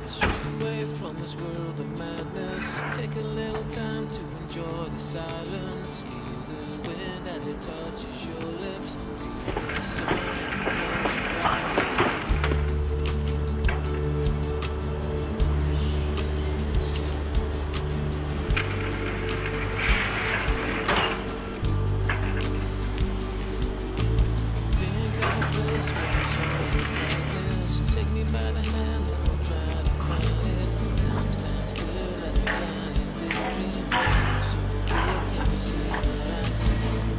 Let's drift away from this world of madness. Take a little time to enjoy the silence. Feel the wind as it touches your lips. Feel the sun as you close your eyes. Take me by the hand and we'll try to find it. Time stands still as we lie in daydream. So you can see what I see.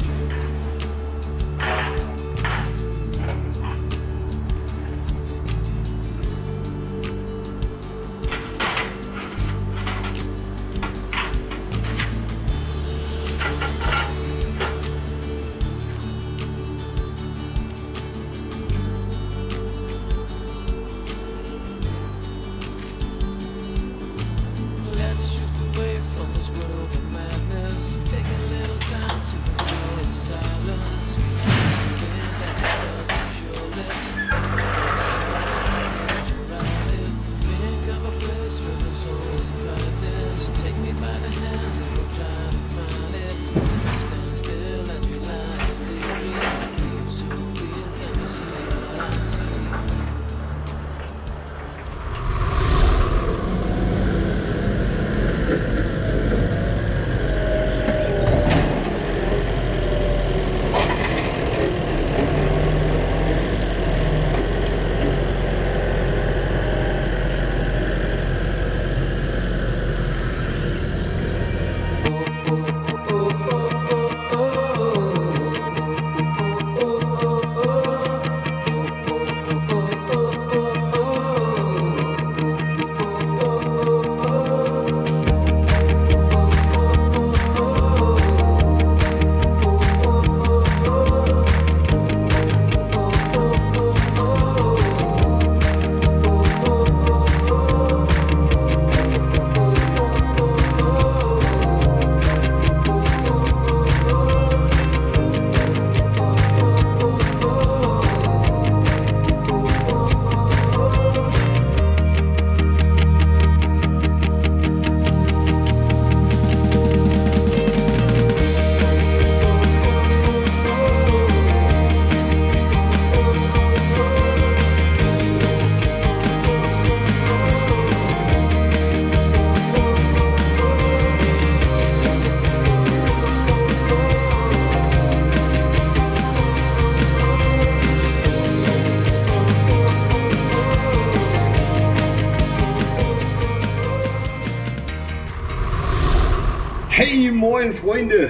Hey moin Freunde,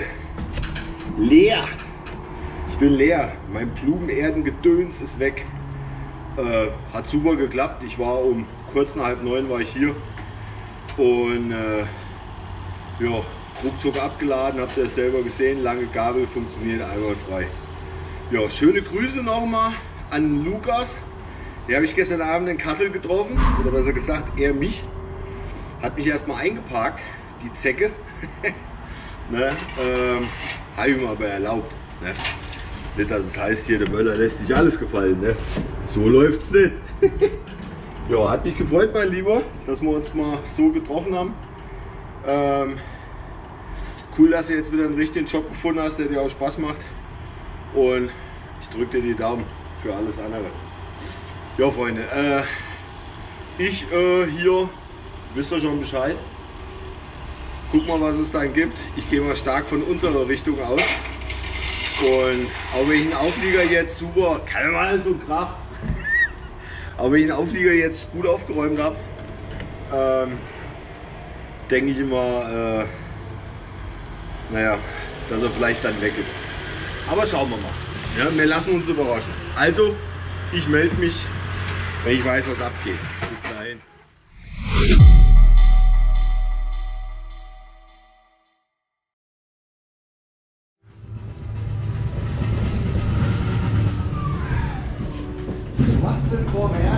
leer, ich bin leer, mein Blumenerdengedöns ist weg, hat super geklappt, ich war um kurz nach 8:30 war ich hier und ja, ruckzuck abgeladen, habt ihr es selber gesehen, lange Gabel, funktioniert einwandfrei. Ja, schöne Grüße nochmal an Lukas, den habe ich gestern Abend in Kassel getroffen, oder besser gesagt er mich, hat mich erstmal eingeparkt, die Zecke. Ne, habe ich mir aber erlaubt. Ne? Nicht, dass es heißt, hier der Möller lässt sich alles gefallen. Ne? So läuft es nicht. Ja, hat mich gefreut, mein Lieber, dass wir uns mal so getroffen haben. Cool, dass du jetzt wieder einen richtigen Job gefunden hast, der dir auch Spaß macht. Und ich drücke dir die Daumen für alles andere. Ja, Freunde, ich hier, wisst ihr schon Bescheid. Guck mal, was es dann gibt. Ich gehe mal stark von unserer Richtung aus. Und auch wenn ich einen Auflieger jetzt super, kann mal so Krach. Auch wenn ich einen Auflieger jetzt gut aufgeräumt habe, denke ich immer, naja, dass er vielleicht dann weg ist. Aber schauen wir mal. Ja, wir lassen uns überraschen. Also, ich melde mich, wenn ich weiß, was abgeht. Bis dahin. Was denn vorher?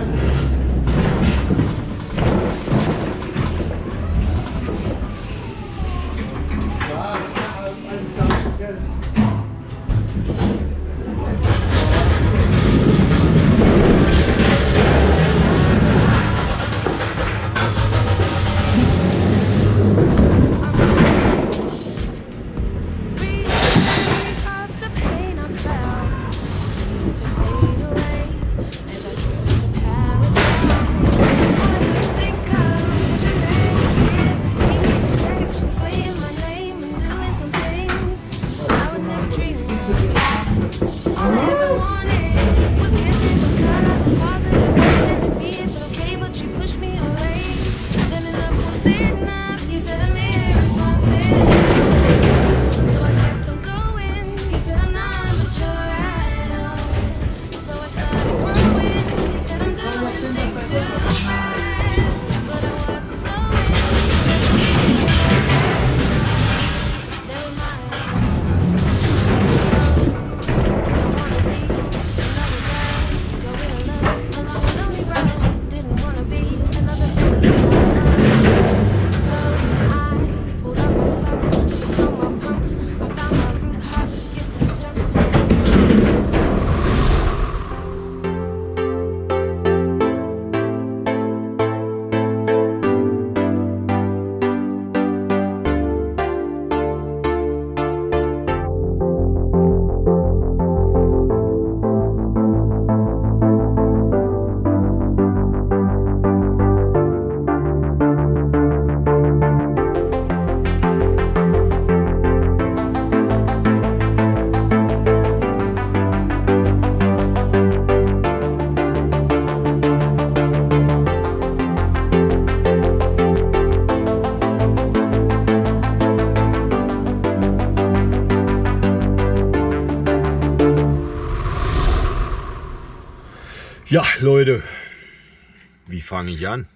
Ja, Leute, wie fange ich an?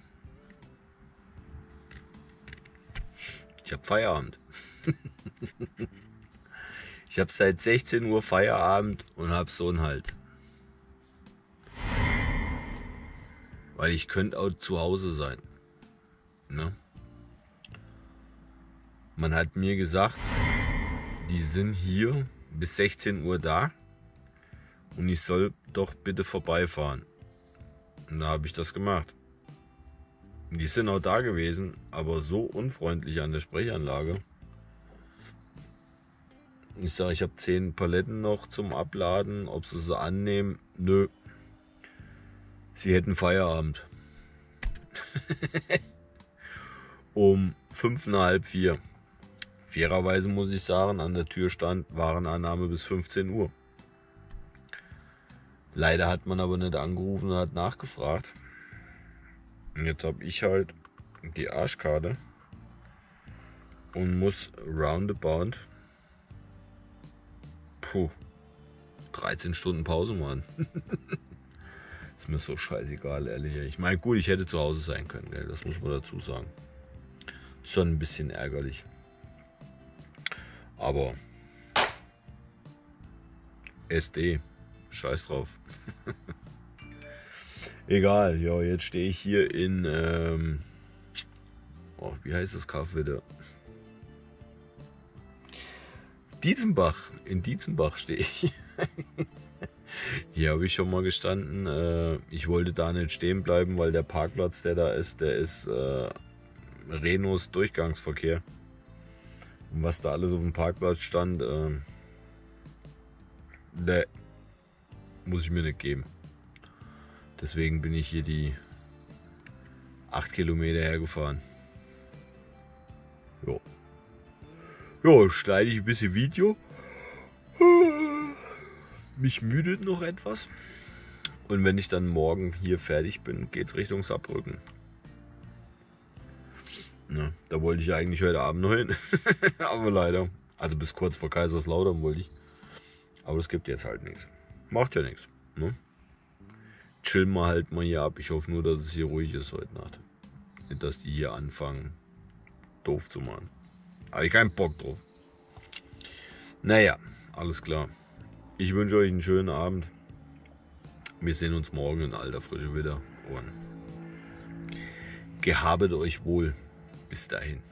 Ich habe Feierabend. Ich habe seit 16 Uhr Feierabend und habe so einen Halt. Weil ich könnte auch zu Hause sein. Ne? Man hat mir gesagt, die sind hier bis 16 Uhr da und ich soll doch bitte vorbeifahren. Und da habe ich das gemacht. Die sind auch da gewesen, aber so unfreundlich an der Sprechanlage. Ich sage, ich habe 10 Paletten noch zum Abladen, ob sie annehmen. Nö. Sie hätten Feierabend. Um 5:30, 4. Fairerweise muss ich sagen, an der Tür stand Warenannahme bis 15 Uhr. Leider hat man aber nicht angerufen und hat nachgefragt. Und jetzt habe ich halt die Arschkarte und muss roundabout 13 Stunden Pause machen. Ist mir so scheißegal, ehrlich. Ich meine, gut, ich hätte zu Hause sein können, gell? Das muss man dazu sagen. Schon ein bisschen ärgerlich. Aber SD, scheiß drauf. Egal, ja, jetzt stehe ich hier in, wie heißt das Kaff wieder? Dietzenbach, in Dietzenbach stehe ich. Hier habe ich schon mal gestanden. Ich wollte da nicht stehen bleiben, weil der Parkplatz, der da ist, der ist Renos Durchgangsverkehr. Und was da alles auf dem Parkplatz stand, ne, muss ich mir nicht geben. Deswegen bin ich hier die 8 Kilometer hergefahren. Jo. Ja, schneide ich ein bisschen Video. Mich müdet noch etwas. Und wenn ich dann morgen hier fertig bin, geht es Richtung Saarbrücken. Na, da wollte ich eigentlich heute Abend noch hin. Aber leider. Also bis kurz vor Kaiserslautern wollte ich. Aber das gibt jetzt halt nichts. Macht ja nichts. Ne? Chillen wir halt mal hier ab. Ich hoffe nur, dass es hier ruhig ist heute Nacht. Nicht, dass die hier anfangen, doof zu machen. Habe ich keinen Bock drauf. Naja, alles klar. Ich wünsche euch einen schönen Abend. Wir sehen uns morgen in alter Frische wieder. Und gehabet euch wohl. Bis dahin.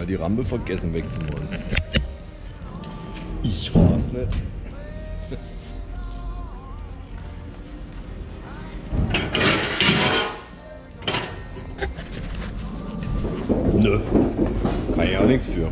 Ja, die Rampe vergessen wegzumachen. Ich war's nicht. Nö, kann ich auch nichts für.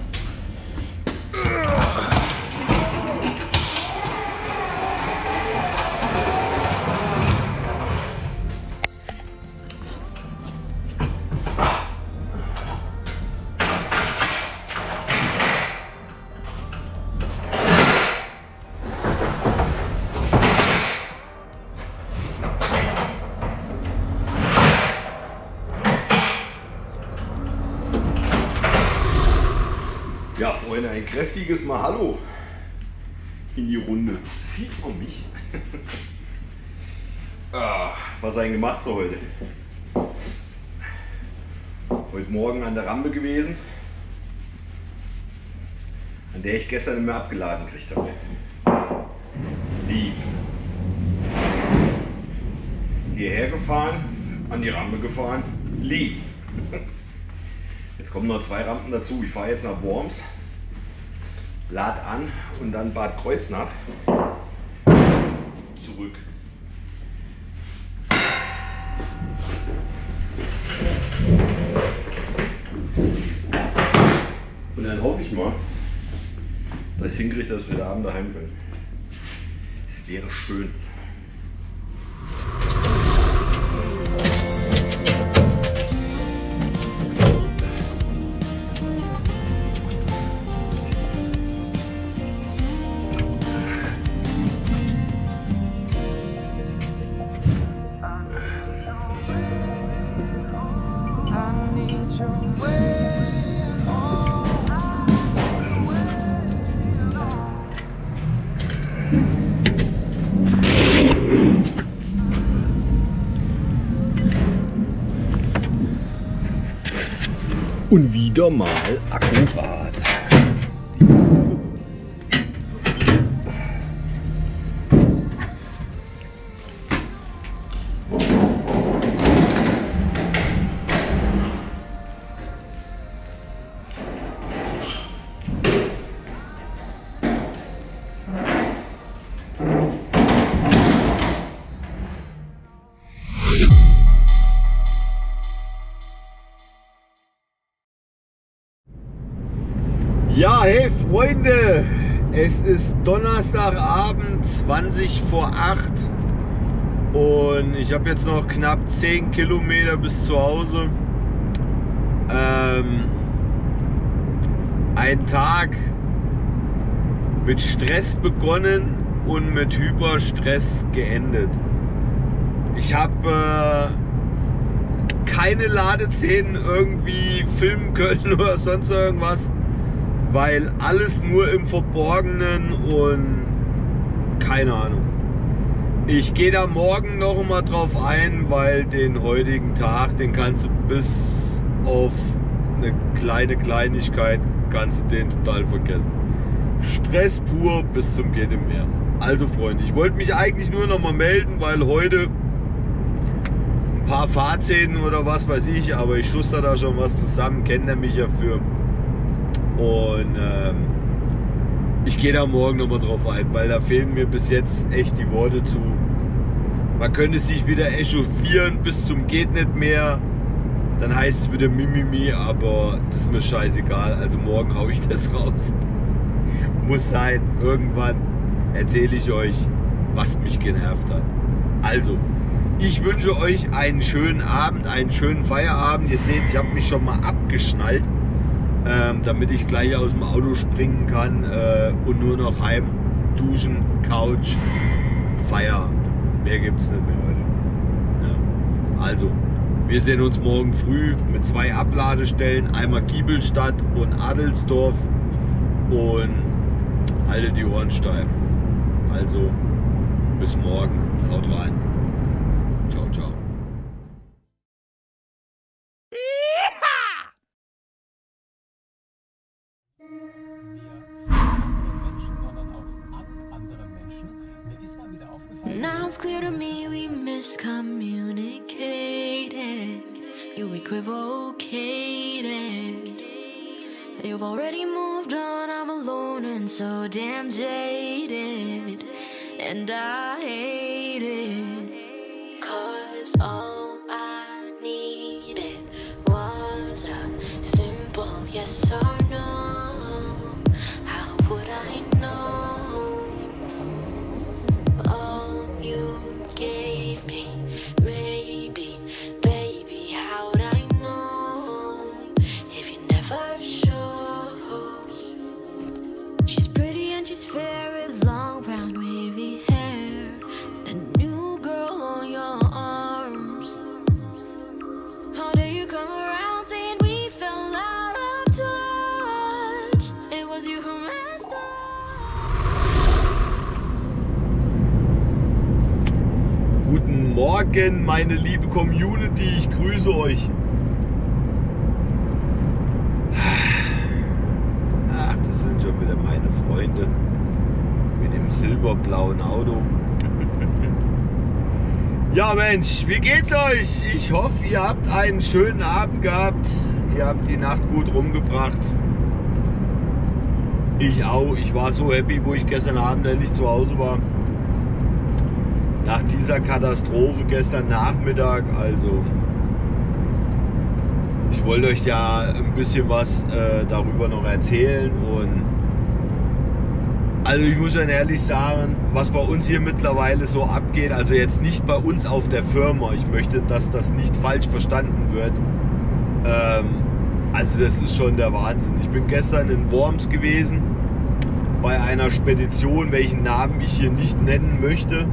Ja, Freunde, ein kräftiges Mal Hallo in die Runde. Sieht man mich? Was eigentlich gemacht so heute? Heute Morgen an der Rampe gewesen, an der ich gestern nicht mehr abgeladen gekriegt habe. Lief. Hierher gefahren, an die Rampe gefahren, lief. Jetzt kommen noch 2 Rampen dazu. Ich fahre jetzt nach Worms, lad an und dann Bad Kreuznach zurück. Und dann hoffe ich mal, dass ich hinkriege, dass wir heute Abend daheim können. Es wäre schön. Und wieder mal akkurat. Ja, hey Freunde, es ist Donnerstagabend, 20 vor 8 und ich habe jetzt noch knapp 10 Kilometer bis zu Hause. Ein Tag mit Stress begonnen und mit Hyperstress geendet. Ich habe keine Ladeszenen irgendwie filmen können oder sonst irgendwas, weil alles nur im Verborgenen und keine Ahnung. Ich gehe da morgen noch mal drauf ein, weil den heutigen Tag, den kannst du bis auf eine kleine Kleinigkeit, kannst du den total vergessen. Stress pur bis zum geht im Meer. Also Freunde, ich wollte mich eigentlich nur noch mal melden, weil heute ein paar Fahrszenen oder was weiß ich, aber ich schuster da schon was zusammen, kennt er mich ja für. Und ich gehe da morgen nochmal drauf ein, weil da fehlen mir bis jetzt echt die Worte zu. Man könnte sich wieder echauffieren bis zum geht nicht mehr. Dann heißt es wieder Mimimi, aber das ist mir scheißegal. Also morgen haue ich das raus. Muss sein. Irgendwann erzähle ich euch, was mich genervt hat. Also, ich wünsche euch einen schönen Abend, einen schönen Feierabend. Ihr seht, ich habe mich schon mal abgeschnallt, damit ich gleich aus dem Auto springen kann und nur noch heim, duschen, Couch, Feierabend. Mehr gibt es nicht mehr heute. Ja. Also, wir sehen uns morgen früh mit 2 Abladestellen, einmal Giebelstadt und Adelsdorf, und haltet die Ohren steif. Also, bis morgen. Haut rein. Ciao, ciao. Now it's clear to me we miscommunicated. You equivocated. You've already moved on, I'm alone and so damn jaded. And I hate it, 'cause all I needed was a simple yes or no. How would I know? All you gave me, maybe, baby, how'd I know if you never showed? She's pretty and she's fair with long brown wavy hair, the new girl on your arms. How dare you come around saying we fell out of touch? It was you who messed up. Guten Morgen, meine liebe Community, ich grüße euch. Ach, das sind schon wieder meine Freunde mit dem silberblauen Auto. Ja Mensch, wie geht's euch? Ich hoffe, ihr habt einen schönen Abend gehabt. Ihr habt die Nacht gut rumgebracht. Ich auch. Ich war so happy, wo ich gestern Abend endlich zu Hause war. Nach dieser Katastrophe gestern Nachmittag, also ich wollte euch ja ein bisschen was darüber noch erzählen und also ich muss dann ehrlich sagen, was bei uns hier mittlerweile so abgeht, also jetzt nicht bei uns auf der Firma, ich möchte, dass das nicht falsch verstanden wird, also das ist schon der Wahnsinn. Ich bin gestern in Worms gewesen, bei einer Spedition, welchen Namen ich hier nicht nennen möchte.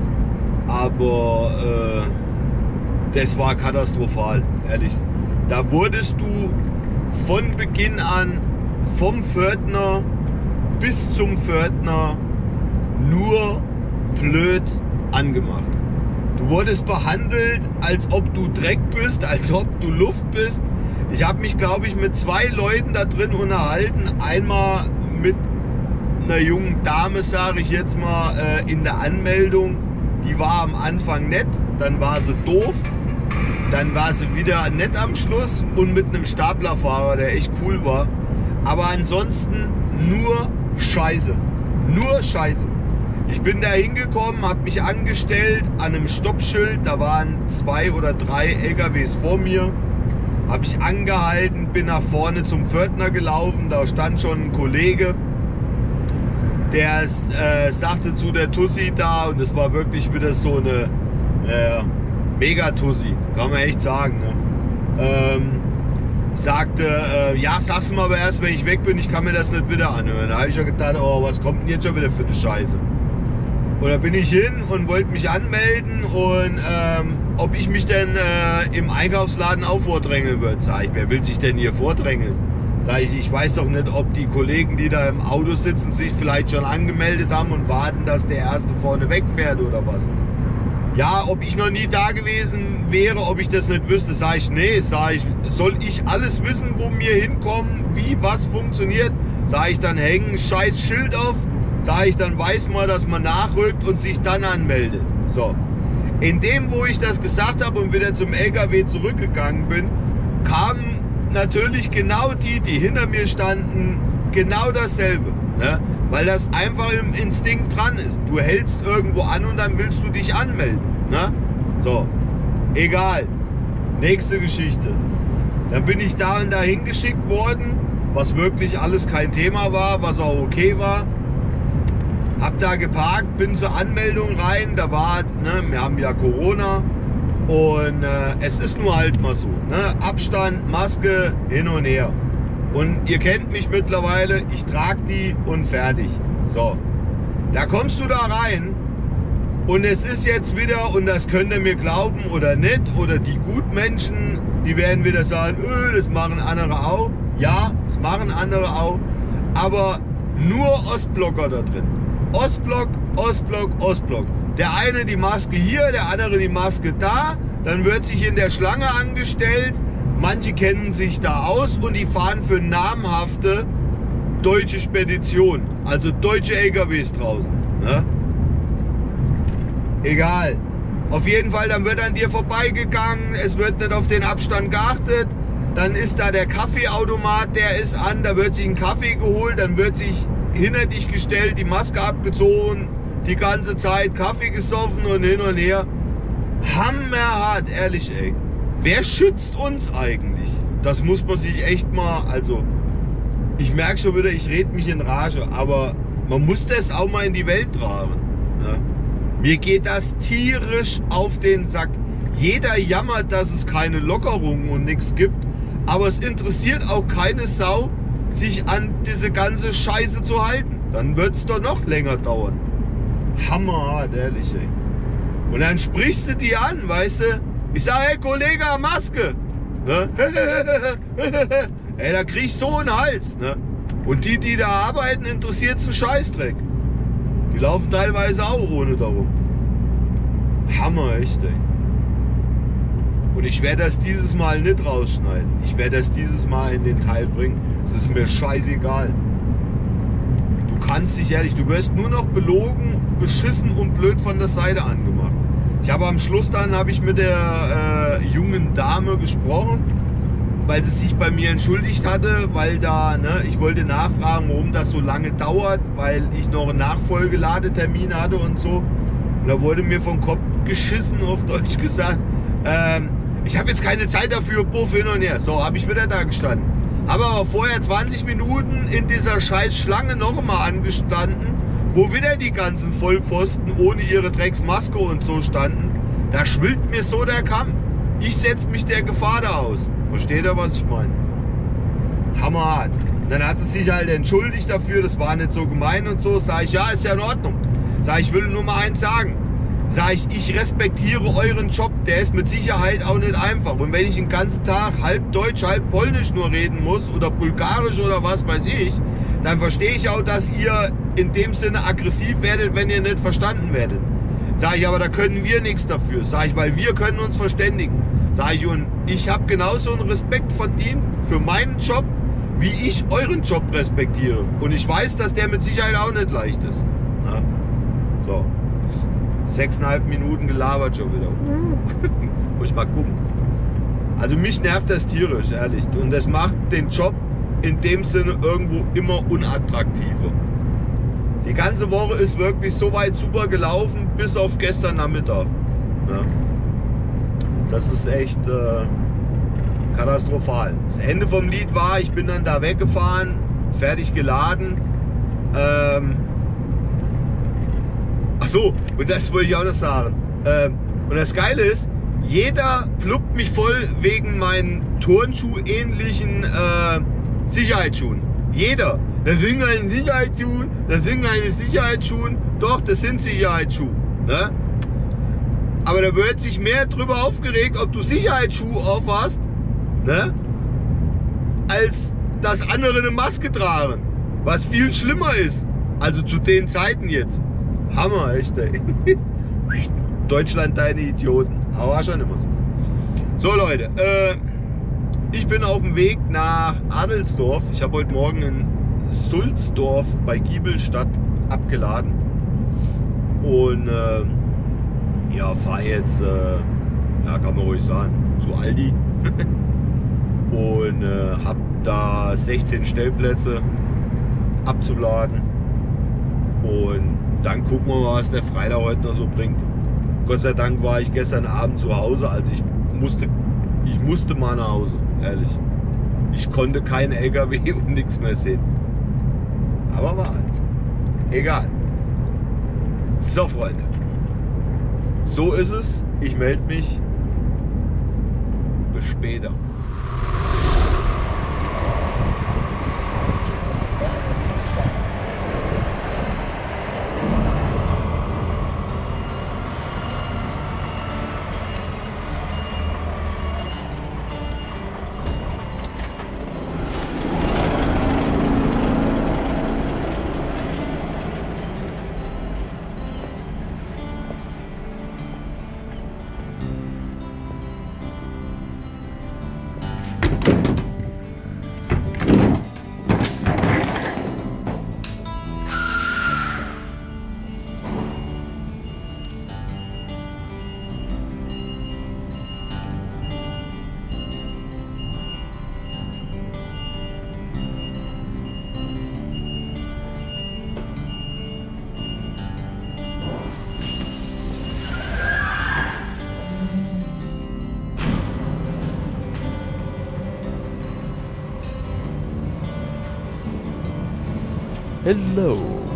Aber das war katastrophal, ehrlich. Da wurdest du von Beginn an, vom Pförtner bis zum Pförtner, nur blöd angemacht. Du wurdest behandelt, als ob du Dreck bist, als ob du Luft bist. Ich habe mich, glaube ich, mit 2 Leuten da drin unterhalten. Einmal mit einer jungen Dame, sage ich jetzt mal, in der Anmeldung. Die war am Anfang nett, dann war sie doof, dann war sie wieder nett am Schluss und mit einem Staplerfahrer, der echt cool war. Aber ansonsten nur Scheiße, nur Scheiße. Ich bin da hingekommen, habe mich angestellt an einem Stoppschild, da waren 2 oder 3 LKWs vor mir. Habe ich angehalten, bin nach vorne zum Pförtner gelaufen, da stand schon ein Kollege. Der sagte zu der Tussi da, und das war wirklich wieder so eine Mega-Tussi, kann man echt sagen. Ne? Sagte, ja, sag's mir aber erst, wenn ich weg bin, ich kann mir das nicht wieder anhören. Da habe ich ja gedacht, oh, was kommt denn jetzt schon wieder für eine Scheiße? Und da bin ich hin und wollte mich anmelden und ob ich mich denn im Einkaufsladen auch vordrängeln würde. Sag ich, wer will sich denn hier vordrängeln? Sag ich weiß doch nicht, ob die Kollegen, die da im Auto sitzen, sich vielleicht schon angemeldet haben und warten, dass der Erste vorne wegfährt oder was. Ja, ob ich noch nie da gewesen wäre, ob ich das nicht wüsste, sage ich, nee, sage ich, soll ich alles wissen, wo wir hinkommen, wie was funktioniert, sage ich, dann hängen ein scheiß Schild auf, sage ich, dann weiß man, dass man nachrückt und sich dann anmeldet. So. In dem, wo ich das gesagt habe und wieder zum LKW zurückgegangen bin, kamen natürlich genau die hinter mir standen, genau dasselbe. Ne? Weil das einfach im Instinkt dran ist. Du hältst irgendwo an und dann willst du dich anmelden. Ne? So, egal. Nächste Geschichte. Dann bin ich da und dahin geschickt worden, was wirklich alles kein Thema war, was auch okay war. Hab da geparkt, bin zur Anmeldung rein. Da war, ne, wir haben ja Corona. Und es ist nur halt mal so, ne? Abstand, Maske, hin und her. Und ihr kennt mich mittlerweile, ich trage die und fertig. So, da kommst du da rein und es ist jetzt wieder, und das könnt ihr mir glauben oder nicht, oder die Gutmenschen, die werden wieder sagen, das machen andere auch. Ja, das machen andere auch, aber nur Ostblocker da drin. Ostblock, Ostblock, Ostblock. Der eine die Maske hier, der andere die Maske da. Dann wird sich in der Schlange angestellt. Manche kennen sich da aus und die fahren für namhafte deutsche Speditionen. Also deutsche LKWs draußen. Ne? Egal. Auf jeden Fall, dann wird an dir vorbeigegangen. Es wird nicht auf den Abstand geachtet. dann ist da der Kaffeeautomat, der ist an, da wird sich ein Kaffee geholt, dann wird sich hinter dich gestellt, die Maske abgezogen, die ganze Zeit Kaffee gesoffen und hin und her. Hammerhart, ehrlich, ey. Wer schützt uns eigentlich? Das muss man sich echt mal, also ich merke schon wieder, ich rede mich in Rage, aber man muss das auch mal in die Welt tragen. Ne? Mir geht das tierisch auf den Sack. Jeder jammert, dass es keine Lockerungen und nichts gibt, aber es interessiert auch keine Sau, sich an diese ganze Scheiße zu halten. Dann wird es doch noch länger dauern. Hammerhart, ehrlich, ey. Und dann sprichst du die an, weißt du? Ich sage, hey Kollege, Maske. Ne? Ey, da krieg ich so einen Hals. Ne? Und die da arbeiten, interessiert es einen Scheißdreck. Die laufen teilweise auch ohne darum. Hammer, echt, ey. Und ich werde das dieses Mal nicht rausschneiden. Ich werde das dieses Mal in den Teil bringen. Es ist mir scheißegal. Du kannst dich ehrlich, du wirst nur noch belogen, beschissen und blöd von der Seite angemacht. Ich habe am Schluss dann mit der jungen Dame gesprochen, weil sie sich bei mir entschuldigt hatte, weil da, ne, ich wollte nachfragen, warum das so lange dauert, weil ich noch einen Nachfolgeladetermin hatte und so. Und da wurde mir vom Kopf geschissen, auf Deutsch gesagt, ich habe jetzt keine Zeit dafür, buff hin und her. So, habe ich wieder da gestanden. Habe aber vorher 20 Minuten in dieser scheiß Schlange noch einmal angestanden, wo wieder die ganzen Vollpfosten ohne ihre Drecksmaske und so standen. Da schwillt mir so der Kamm. Ich setze mich der Gefahr da aus. Versteht ihr, was ich meine? Hammerhart. Dann hat sie sich halt entschuldigt dafür, das war nicht so gemein und so. Sag ich, ja, ist ja in Ordnung. Sag ich, will nur mal eins sagen. Sag ich respektiere euren Job, der ist mit Sicherheit auch nicht einfach. Und wenn ich den ganzen Tag halb Deutsch, halb Polnisch nur reden muss oder Bulgarisch oder was weiß ich, dann verstehe ich auch, dass ihr in dem Sinne aggressiv werdet, wenn ihr nicht verstanden werdet. Sag ich, aber da können wir nichts dafür. Sag ich, weil wir können uns verständigen. Sag ich, und ich habe genauso einen Respekt verdient für meinen Job, wie ich euren Job respektiere. Und ich weiß, dass der mit Sicherheit auch nicht leicht ist. Na? So. 6,5 Minuten gelabert schon wieder. Muss ich mal gucken. Also mich nervt das tierisch, ehrlich. Und das macht den Job in dem Sinne irgendwo immer unattraktiver. Die ganze Woche ist wirklich so weit super gelaufen, bis auf gestern Nachmittag. Ja. Das ist echt katastrophal. Das Ende vom Lied war, ich bin dann da weggefahren, fertig geladen. Ach so, und das wollte ich auch noch sagen. Und das Geile ist, jeder pluppt mich voll wegen meinen Turnschuh-ähnlichen Sicherheitsschuhen. Jeder. Das sind keine Sicherheitsschuhe, das sind keine Sicherheitsschuhe. Doch, das sind Sicherheitsschuhe. Ne? Aber da wird sich mehr drüber aufgeregt, ob du Sicherheitsschuhe auf hast, ne? Als dass andere eine Maske tragen. Was viel schlimmer ist. Also zu den Zeiten jetzt. Hammer, echt, ey. Deutschland, deine Idioten. Aber war schon immer so. So, Leute, ich bin auf dem Weg nach Adelsdorf. Ich habe heute Morgen in Sulzdorf bei Giebelstadt abgeladen. Und ja, fahre jetzt, ja, kann man ruhig sagen, zu Aldi. Und habe da 16 Stellplätze abzuladen. Und dann gucken wir mal, was der Freitag heute noch so bringt. Gott sei Dank war ich gestern Abend zu Hause, also ich musste mal nach Hause, ehrlich. Ich konnte keinen LKW und nichts mehr sehen. Aber war halt. Egal. So, Freunde. So ist es. Ich melde mich. Bis später. Hello.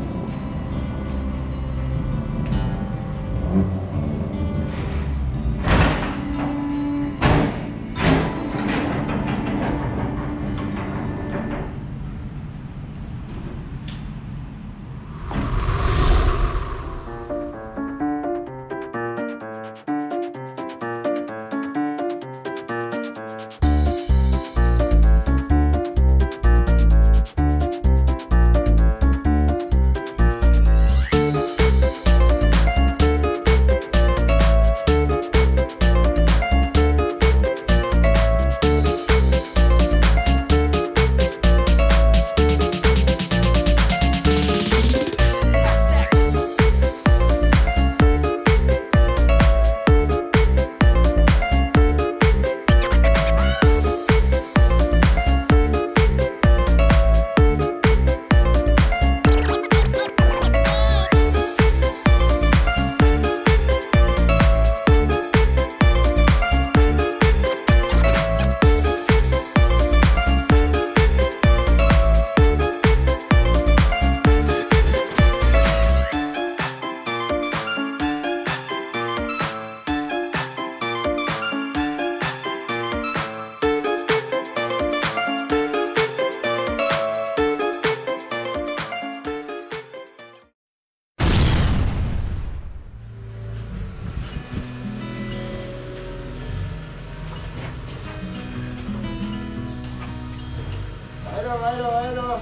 Weiter.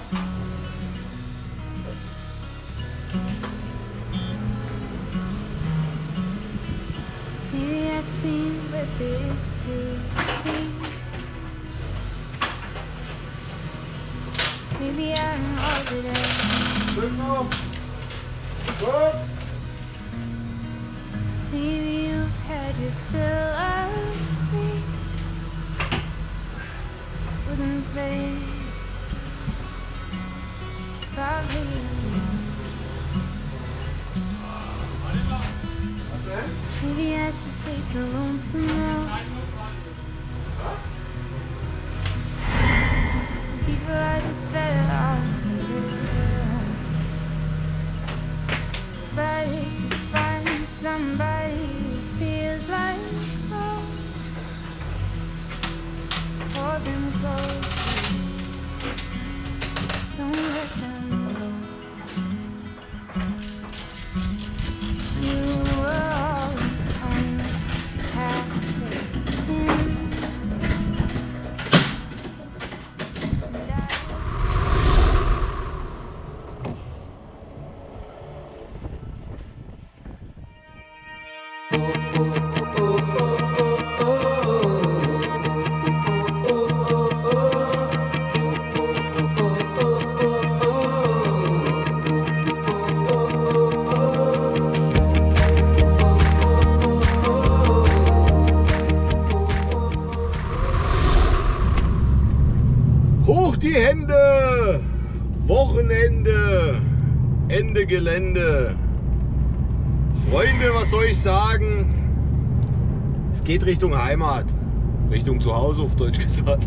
Maybe I've seen what there is to see. Maybe I'm all that I Gut. maybe you've had your fill of me. Wouldn't they probably agree? Maybe I should take the lonesome road. Some people are just better off alone. But if you find somebody who feels like home, hold them close to you. Don't let them go. You were always on the path in. And I Hoch die Hände! Wochenende! Ende Gelände! Freunde, was soll ich sagen? Es geht Richtung Heimat. Richtung Zuhause, auf Deutsch gesagt.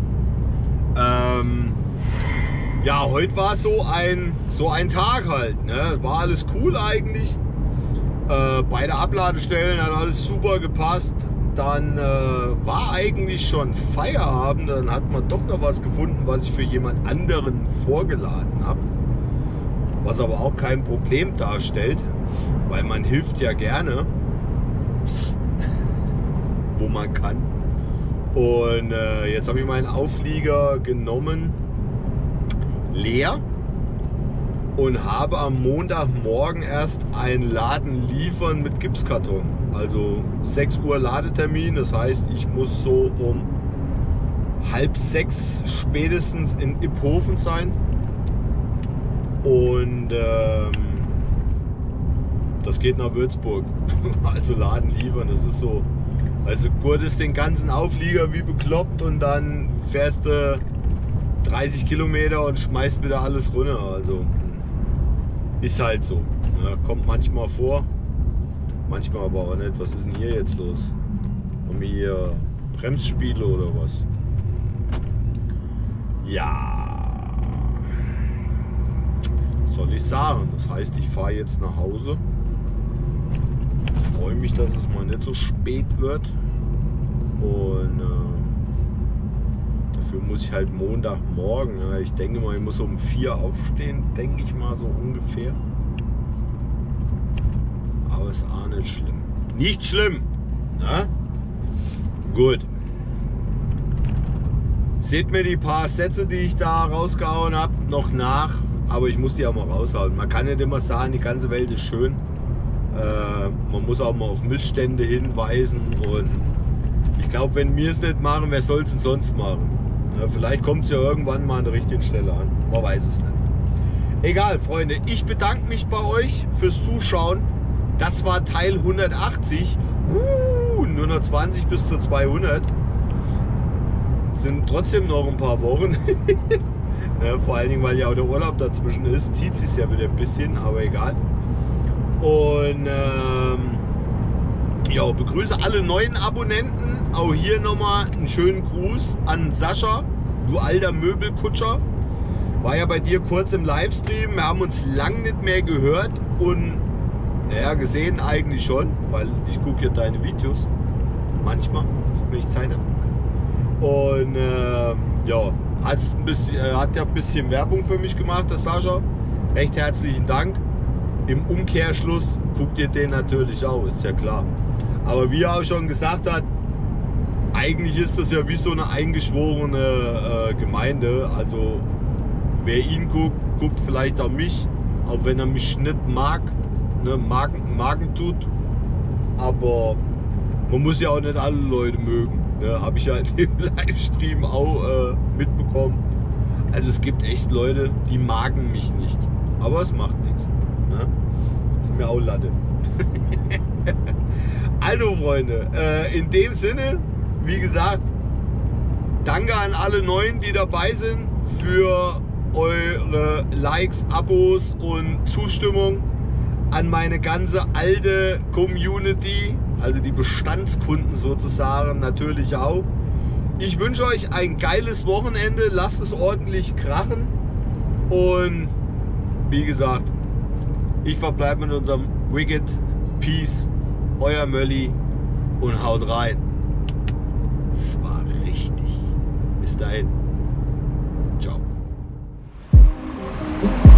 Ja, heute war so ein Tag halt. Ne? War alles cool eigentlich. Beide Abladestellen hat alles super gepasst. Dann war eigentlich schon Feierabend. Dann hat man doch noch was gefunden, was ich für jemand anderen vorgeladen habe. Was aber auch kein Problem darstellt, weil man hilft ja gerne, wo man kann. Und jetzt habe ich meinen Auflieger genommen, leer, und habe am Montagmorgen erst einen Laden liefern mit Gipskarton. Also 6 Uhr Ladetermin, das heißt, ich muss so um 5:30 spätestens in Iphofen sein. Und das geht nach Würzburg. Also Laden liefern, das ist so. Also gurtest den ganzen Auflieger wie bekloppt und dann fährst du 30 Kilometer und schmeißt wieder alles runter. Also ist halt so. Ja, kommt manchmal vor, manchmal aber auch nicht. Was ist denn hier jetzt los? Haben wir hier Bremsspiele oder was? soll ich sagen? Das heißt, ich fahre jetzt nach Hause. Freue mich, dass es mal nicht so spät wird. Und dafür muss ich halt Montagmorgen, ich denke mal, ich muss um 4 aufstehen, denke ich mal so ungefähr. Aber ist auch nicht schlimm. Nicht schlimm! Ne? Gut. Seht mir die paar Sätze, die ich da rausgehauen habe, noch nach. Aber ich muss die auch mal raushauen. Man kann nicht immer sagen, die ganze Welt ist schön. Man muss auch mal auf Missstände hinweisen. Und ich glaube, wenn wir es nicht machen, wer soll es denn sonst machen? Ja, vielleicht kommt es ja irgendwann mal an der richtigen Stelle an. Man weiß es nicht. Egal, Freunde. Ich bedanke mich bei euch fürs Zuschauen. Das war Teil 180. Nur noch 20 bis zu 200. Sind trotzdem noch ein paar Wochen. Ja, vor allen Dingen, weil ja auch der Urlaub dazwischen ist, zieht sich ja wieder ein bisschen, aber egal. Und ja, begrüße alle neuen Abonnenten. Auch hier nochmal einen schönen Gruß an Sascha, du alter Möbelkutscher. War ja bei dir kurz im Livestream. Wir haben uns lang nicht mehr gehört und naja, gesehen eigentlich schon, weil ich gucke ja deine Videos. Manchmal, wenn ich Zeit habe. Und ja, hat ja ein bisschen Werbung für mich gemacht, der Sascha. Recht herzlichen Dank. Im Umkehrschluss guckt ihr den natürlich auch, ist ja klar. Aber wie er auch schon gesagt hat, eigentlich ist das ja wie so eine eingeschworene Gemeinde. Also wer ihn guckt, guckt vielleicht auch mich, auch wenn er mich nicht mag, ne, Magen tut. Aber man muss ja auch nicht alle Leute mögen. Ne, habe ich ja im Livestream auch mitbekommen. Also es gibt echt Leute, die magen mich nicht. Aber es macht nichts. Ne? Ist mir auch Latte. Also Freunde, in dem Sinne, wie gesagt, danke an alle Neuen, die dabei sind, für eure Likes, Abos und Zustimmung. An meine ganze alte Community, also die Bestandskunden sozusagen, natürlich auch. Ich wünsche euch ein geiles Wochenende, lasst es ordentlich krachen und wie gesagt, ich verbleibe mit unserem Wicked Peace, euer Mölli und haut rein. Zwar richtig. Bis dahin. Ciao.